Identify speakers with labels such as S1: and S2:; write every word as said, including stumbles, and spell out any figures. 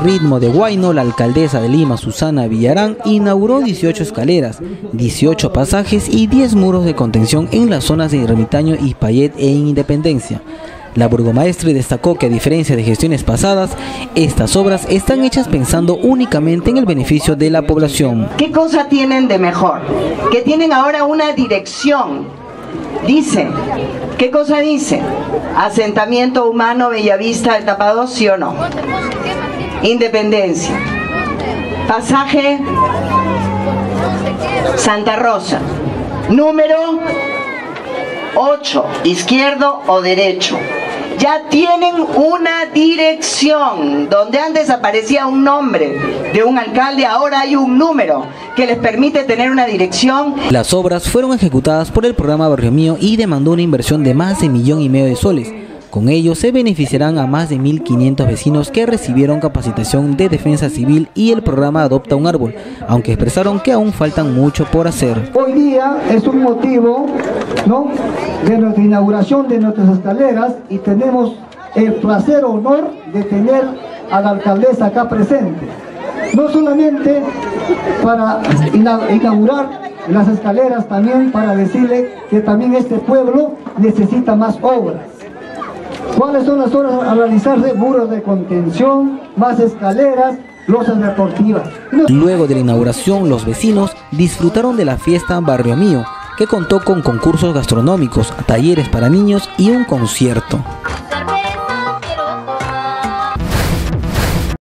S1: ritmo de huayno, la alcaldesa de Lima, Susana Villarán, inauguró dieciocho escaleras, dieciocho pasajes y diez muros de contención en las zonas de Ermitaño, Ispayet e Independencia. La burgomaestre destacó que, a diferencia de gestiones pasadas, estas obras están hechas pensando únicamente en el beneficio de la población.
S2: ¿Qué cosa tienen de mejor? Que tienen ahora una dirección. Dice, ¿qué cosa dice? Asentamiento humano Bellavista del Tapado, ¿sí o no? Independencia. Pasaje Santa Rosa. Número ocho, izquierdo o derecho. Ya tienen una dirección. Donde antes aparecía un nombre de un alcalde, ahora hay un número que les permite tener una dirección.
S1: Las obras fueron ejecutadas por el programa Barrio Mío y demandó una inversión de más de millón y medio de soles. Con ello se beneficiarán a más de mil quinientos vecinos que recibieron capacitación de defensa civil y el programa Adopta un Árbol, aunque expresaron que aún faltan mucho por hacer.
S3: Hoy día es un motivo, ¿no?, de nuestra inauguración de nuestras escaleras, y tenemos el placer o honor de tener a la alcaldesa acá presente. No solamente para inaugurar las escaleras, también para decirle que también este pueblo necesita más obras. ¿Cuáles son las obras a realizarse? Muros de contención, más escaleras, losas deportivas.
S1: Luego de la inauguración, los vecinos disfrutaron de la fiesta Barrio Mío, que contó con concursos gastronómicos, talleres para niños y un concierto.